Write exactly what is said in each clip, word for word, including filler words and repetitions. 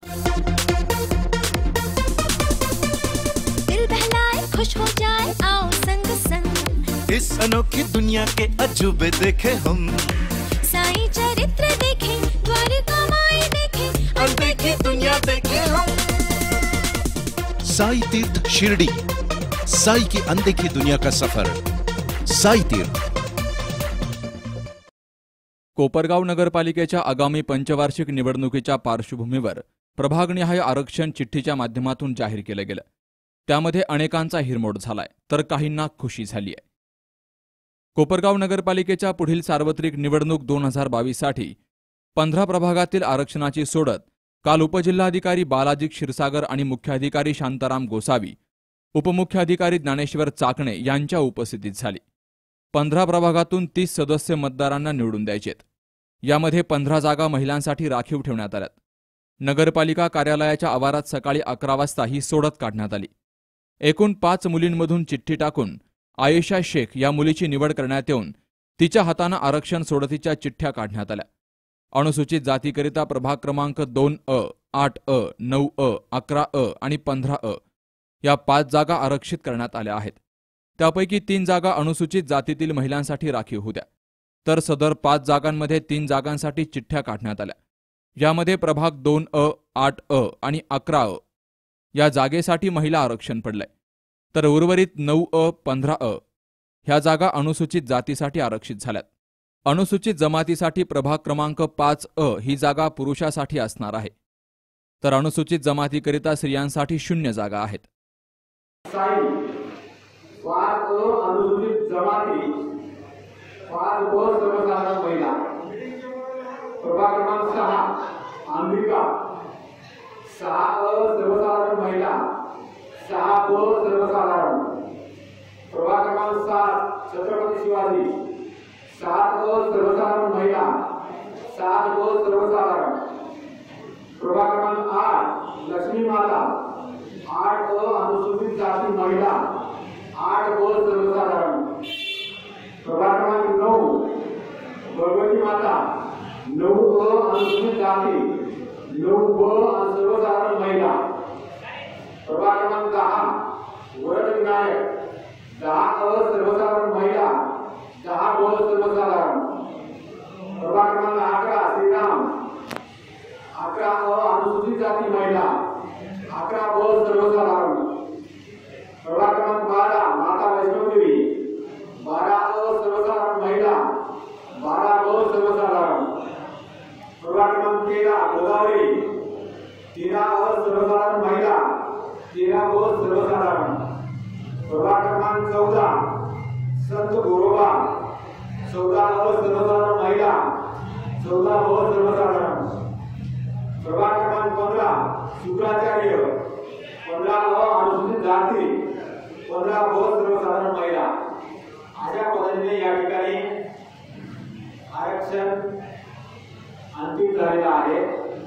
दिल बहलाए खुश हो जाए आओ संग संग, इस अनोखी दुनिया के अजूबे देखे हम। साईं चरित्र देखे द्वारिका माई देखे, अनदेखी दुनिया देखे हम। साई तीर्थ शिरडी, साई की अनदेखी दुनिया का सफर। साई तीर्थ। कोपरगाव नगरपालिकेच्या आगामी पंचवार्षिक निवडणुकीच्या पार्श्वभूमीवर प्रभागनिहाय आरक्षण चिठ्ठीच्या माध्यमातून जाहीर केलं गेलं। त्यामध्ये अनेकांचा हिरमोड झालाय तर काहींना खुशी झाली आहे। कोपरगाव नगरपालिकेच्या पुढील सार्वत्रिक निवडणूक दोन हजार बावीस साठी पंधरा प्रभागातील आरक्षणाची सोडत काल उपजिल्हाधिकारी बालाजी क्षीरसागर आणि मुख्याधिकारी शांताराम गोसावी, उपमुख्याधिकारी ज्ञानेश्वर चाकणे यांच्या उपस्थितीत झाली। पंधरा प्रभागातून तीस सदस्य मतदारांना निवडून द्यायचेत। यामध्ये पंधरा जागा महिलांसाठी राखीव ठेवण्यात आल्यात। नगरपालिका कार्यालयाच्या आवारात सकाळी अकरा वाजता ही सोडत काढण्यात आली। एकूण पाच मुलींमधून चिठ्ठी टाकून आयेशा शेख या मुलीची निवड करण्यात येऊन तिच्या हातानं आरक्षण सोडतीच्या चिठ्ठ्या काढण्यात आल्या। अनुसूचित जातीकरिता प्रभाग क्रमांक दोन अ, आठ अ, नऊ अ, अकरा अ आणि पंधरा अ या पाच जागा आरक्षित करण्यात आल्या आहेत। त्यापैकी तीन जागा अनुसूचित जातीतील महिलांसाठी राखीव होत्या, तर सदर पाच जागांमध्ये तीन जागांसाठी चिठ्ठ्या काढण्यात आल्या। यामध्ये प्रभाग दोन अ, आठ अ आणि अकरा अ या जागेसाठी महिला आरक्षण पडलंय, तर उर्वरित नऊ अ, पंधरा अ ह्या जागा अनुसूचित जातीसाठी आरक्षित झाल्यात। अनुसूचित जमातीसाठी प्रभाग क्रमांक पाच अ ही जागा पुरुषासाठी असणार आहे, तर अनुसूचित जमातीकरिता स्त्रियांसाठी शून्य जागा आहेत। पाच अ अनुसूचित जमाती, पाच ब सर्वसाधारण महिला, प्रभाग क्रमांक सहा अंबिका, सहा अ सर्वसाधारण महिला, सहा ब सर्वसाधारण, प्रभाग क्रमांक सात छत्रपती शिवाजी, सात अ सर्वसाधारण महिला, सात ब सर्वसाधारण, प्रभाग क्रमांक आठ लक्ष्मी माता, आठ अ अनुसूचित जाती महिला, आठ ब सर्वसाधारण, प्रभाग क्रमांक नऊ भगवती माता, नऊ अ अनुसूचित जाती, नऊ ब सर्वसाधारण महिला, प्रभाग क्रमांक दहा वरद विनायक, दहा अ सर्वसाधारण महिला, दहा ब सर्वसाधारण, प्रभाग क्रमांक अकरा श्रीराम, अकरा अ अनुसूचित जाती महिला, अकरा ब सर्वसाधारण, प्रभाग क्रमांक बारा माता वैष्णवदेवी, बारा अ सर्वसाधारण महिला, बारा ब सर्वसाधारण, प्रभाग क्रमांक तेरा गोदावरी, तेरा अ सर्वसाधारण महिला, तेरा ब सर्वसाधारण, प्रभाग क्रमांक चौदा संत गोरोबा, चौदा अ सर्वसाधारण महिला, चौदा ब सर्वसाधारण, प्रभाग क्रमांक पंधरा शुक्राचार्य, पंधरा अ अनुसूचित जाती, पंधरा ब सर्वसाधारण महिला। अशा पद्धतीने या ठिकाणी आरक्षण अंतिम झालेलं आहे।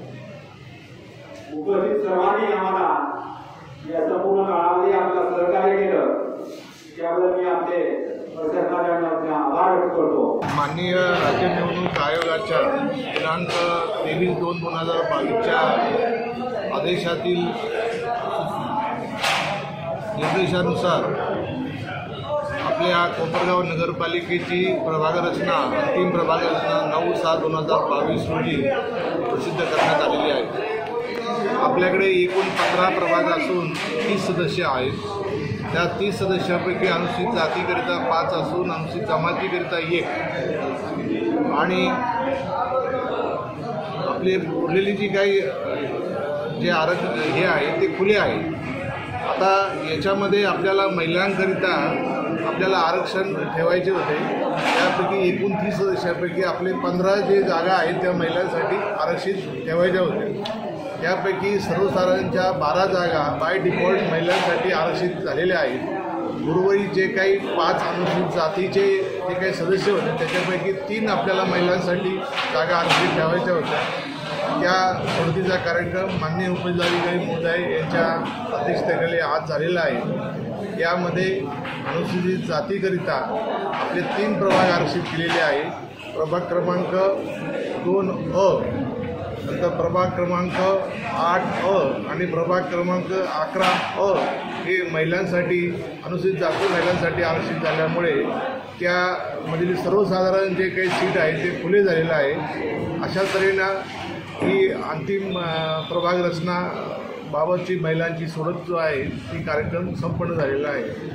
उपस्थित सर्वांनी आम्हाला या संपूर्ण काळामध्ये आपलं सहकार्य केलं, त्याबद्दल मी आपले प्रशासनाचे आभार व्यक्त करतो। माननीय राज्य निवडणूक आयोगाच्या दिनांक तेवीस दोन दोन हजार बावीसच्या आदेशातील निर्देशानुसार आपल्या कोपरगाव नगरपालिकेची प्रभाग रचना अंतिम प्रभाग रचना नऊ सहा दोन हजार बावीस रोजी प्रसिद्ध करण्यात आलेली आहे। आपल्याकडे एकूण पंधरा प्रभाग असून तीस सदस्य आहेत। त्या तीस सदस्यापैकी अनुसूचित जातीकरिता पाच असून अनुसूचित जमातीकरिता एक आणि आपले उरलेली जी काही जे आरक्षण हे आहे ते खुले आहे। आता याच्यामध्ये आपल्याला महिलांकरिता आपल्याला आरक्षण ठेवायचे होते, त्यापैकी एकूण तीस सदस्यापैकी आपले पंधरा जे जागा आहेत त्या महिलांसाठी आरक्षित ठेवायच्या होत्या। यापैकी सर्वसाधारणच्या बारा जागा बाय डिफॉल्ट महिलांसाठी आरक्षित झालेल्या आहेत। उर्वरित जे काही पाच अनुसूचित जातीचे जे काही सदस्य होते त्याच्यापैकी तीन आपल्याला महिलांसाठी जागा आरक्षित ठेवायच्या होत्या। त्या सोडतीचा कार्यक्रम माननीय उपजिल्हाधिकारी महोदय यांच्या अध्यक्षतेखाली आज झालेला आहे। यामध्ये अनुसूचित जातीकरिता आपले तीन प्रभाग आरक्षित केलेले आहे। प्रभाग क्रमांक दोन अ त्यानंतर प्रभाग क्रमांक आठ अ आणि प्रभाग क्रमांक अकरा अ हे महिलांसाठी अनुसूचित जाती महिलांसाठी आरक्षित झाल्यामुळे त्यामधील सर्वसाधारण जे काही सीट आहे ते खुले झालेलं आहे. अशा तऱ्हेनं ही अंतिम प्रभाग रचना बाबतची महिलांची सोडत जो आहे ती कार्यक्रम संपन्न झालेला आहे.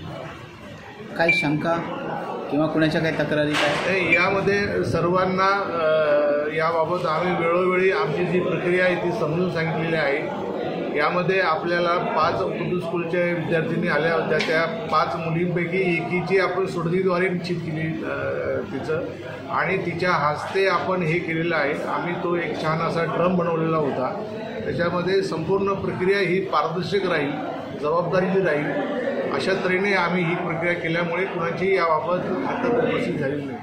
काही शंका किंवा कुणाच्या काही तक्रारी काय यामध्ये सर्वांना याबाबत आम्ही वेळोवेळी आमची जी प्रक्रिया आहे ती समजून सांगितलेली आहे. यामध्ये आपल्याला पाच उर्दू स्कूलच्या विद्यार्थिनी आल्या होत्या. त्या पाच मुलींपैकी एकीची आपण सोडतीद्वारे निश्चित केली तिचं आणि तिच्या हस्ते आपण हे केलेलं आहे. आम्ही तो एक छान असा ड्रम बनवलेला होता. त्याच्यामध्ये संपूर्ण प्रक्रिया ही पारदर्शक राहील, जबाबदारीची राहील. अशा तऱ्हेने आम्ही ही प्रक्रिया केल्यामुळे कुणाची याबाबत हरकत उपस्थित झाली नाही.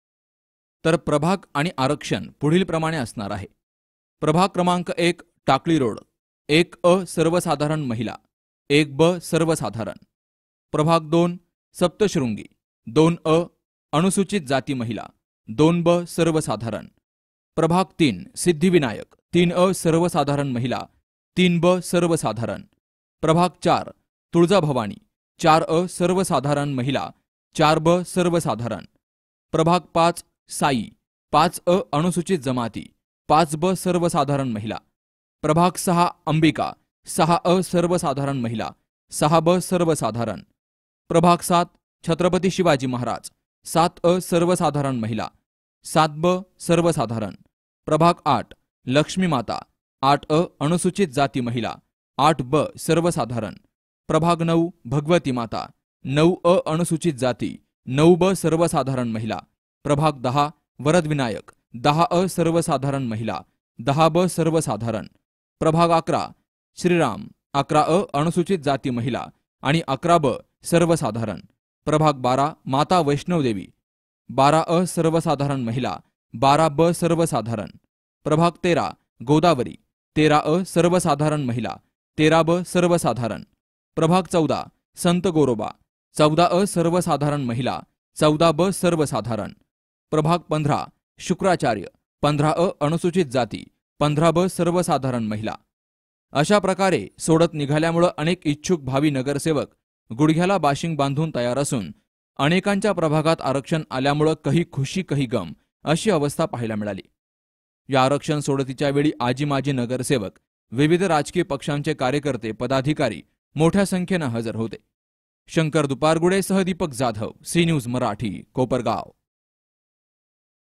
तर प्रभाग आणि आरक्षण पुढील प्रमाणे असणार आहे. प्रभाग क्रमांक एक टाकळी रोड, एक अ सर्वसाधारण महिला, एक ब सर्वसाधारण. प्रभाग दोन सप्तशृंगी, दोन अ अनुसूचित जाती महिला, दोन ब सर्वसाधारण. प्रभाग तीन सिद्धिविनायक, तीन अ सर्वसाधारण महिला, तीन ब सर्वसाधारण. प्रभाग चार तुळजाभवानी, चार अ सर्वसाधारण महिला, चार ब सर्वसाधारण. प्रभाग पाच साई, पाच अ अनुसूचित जमाती, पाच ब सर्वसाधारण महिला. प्रभाग सहा अंबिका, सहा अ सर्वसाधारण महिला, सहा ब सर्वसाधारण. प्रभाग सात छत्रपती शिवाजी महाराज, सात अ सर्वसाधारण महिला, सात ब सर्वसाधारण. प्रभाग आठ लक्ष्मी माता, आठ अ अनुसूचित जाती महिला, आठ ब सर्वसाधारण. प्रभाग नऊ भगवती माता, नऊ अ अनुसूचित जाती, नऊ ब सर्वसाधारण महिला. प्रभाग दहा वरदविनायक, दहा अ सर्वसाधारण महिला, दहा ब सर्वसाधारण. प्रभाग अकरा श्रीराम, अकरा अ अनुसूचित जाती महिला आणि अकरा ब सर्वसाधारण. प्रभाग बारा माता वैष्णवदेवी, बारा अ सर्वसाधारण महिला, बारा ब सर्वसाधारण. प्रभाग तेरा गोदावरी, तेरा अ सर्वसाधारण महिला, तेरा ब सर्वसाधारण. प्रभाग चौदा संत गोरोबा, चौदा अ सर्वसाधारण महिला, चौदा ब सर्वसाधारण. प्रभाग पंधरा शुक्राचार्य, पंधरा अ अनुसूचित जाती, पंधरा ब सर्वसाधारण महिला. अशा प्रकारे सोडत निघाल्यामुळं अनेक इच्छुक भावी नगरसेवक गुडघ्याला बाशिंग बांधून तयार असून अनेकांच्या प्रभागात आरक्षण आल्यामुळं कही खुशी कही गम अशी अवस्था पाहायला मिळाली. या आरक्षण सोडतीच्या वेळी आजी माजी नगरसेवक, विविध राजकीय पक्षांचे कार्यकर्ते पदाधिकारी मोठ्या संख्येनं हजर होते. शंकर दुपारगुडेसह दीपक जाधव, सी न्यूज मराठी, कोपरगाव.